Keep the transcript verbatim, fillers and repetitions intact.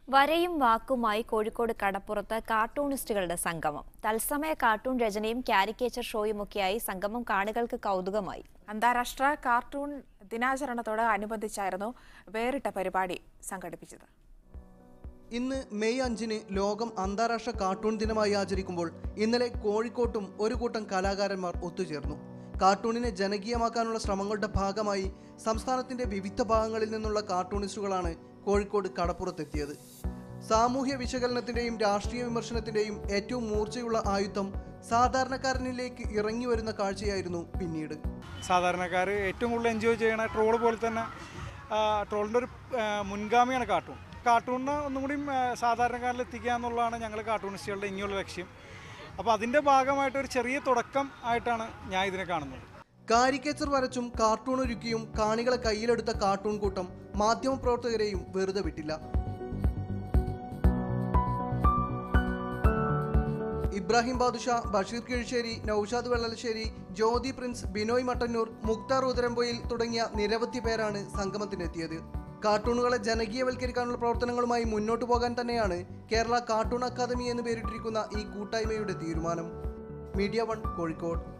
വരയും വാക്കുമായി കോഴിക്കോട് കടപ്പുറത്ത് കാർട്ടൂണിസ്റ്റുകളുടെ സംഗമം. തത്സമയ കാർട്ടൂൺ രചനയും കാരിക്കേച്ചർ ഷോയുമൊക്കെയായി സംഗമം കാണികൾക്ക് കൗതുകമായി. അന്താരാഷ്ട്ര കാർട്ടൂൺ ദിനാചരണത്തോട് അനുബന്ധിച്ചായിരുന്നു വേറിട്ട പരിപാടി സംഘടിപ്പിച്ചത്. ഇന്ന് മെയ് അഞ്ചിന് ലോകം അന്താരാഷ്ട്ര കാർട്ടൂൺ ദിനമായി ആചരിക്കുമ്പോൾ ഇന്നലെ കോഴിക്കോട്ടും ഒരു കൂട്ടം കലാകാരന്മാർ ഒത്തുചേർന്നു. കാർട്ടൂണിനെ ജനകീയമാക്കാനുള്ള ശ്രമങ്ങളുടെ ഭാഗമായി സംസ്ഥാനത്തിന്റെ വിവിധ ഭാഗങ്ങളിൽ നിന്നുള്ള കാർട്ടൂണിസ്റ്റുകളാണ് കോഴിക്കോട് കടപ്പുറത്തെത്തിയത്. സാമൂഹ്യ വിശകലനത്തിന്റെയും രാഷ്ട്രീയ വിമർശനത്തിന്റെയും ഏറ്റവും മൂർച്ചയുള്ള ആയുധം സാധാരണക്കാരനിലേക്ക് ഇറങ്ങി വരുന്ന കാഴ്ചയായിരുന്നു പിന്നീട്. സാധാരണക്കാർ ഏറ്റവും കൂടുതൽ എൻജോയ് ചെയ്യണ ട്രോൾ പോലെ തന്നെ ട്രോളിൻ്റെ ഒരു മുൻഗാമിയാണ് കാർട്ടൂൺ. കാർട്ടൂണിനെ ഒന്നും കൂടി സാധാരണക്കാരിൽ എത്തിക്കുക എന്നുള്ളതാണ് ഞങ്ങൾ കാർട്ടൂണിസ്റ്റുകളുടെ ഇനിയുള്ള ലക്ഷ്യം. അപ്പോൾ അതിൻ്റെ ഭാഗമായിട്ട് ഒരു ചെറിയ തുടക്കം ആയിട്ടാണ് ഞാൻ ഇതിനെ കാണുന്നത്. കാരിക്കേച്ചർ വരച്ചും കാർട്ടൂൺ ഒരുക്കിയും കാണികളെ കയ്യിലെടുത്ത കാർട്ടൂൺ കൂട്ടം മാധ്യമപ്രവർത്തകരെയും വെറുതെ വിട്ടില്ല. ഇബ്രാഹിം ബാദുഷ, ബഷീർ കിഴിശ്ശേരി, നൌഷാദ് വെള്ളലശ്ശേരി, ജ്യോതി പ്രിൻസ്, ബിനോയ് മട്ടന്നൂർ, മുക്താർ ഉദരംപൊയിൽ തുടങ്ങിയ നിരവധി പേരാണ് സംഗമത്തിനെത്തിയത്. കാർട്ടൂണുകളെ ജനകീയവൽക്കരിക്കാനുള്ള പ്രവർത്തനങ്ങളുമായി മുന്നോട്ടു പോകാൻ തന്നെയാണ് കേരള കാർട്ടൂൺ അക്കാദമി എന്ന് പേരിട്ടിരിക്കുന്ന ഈ കൂട്ടായ്മയുടെ തീരുമാനം. Media one Kozhikode.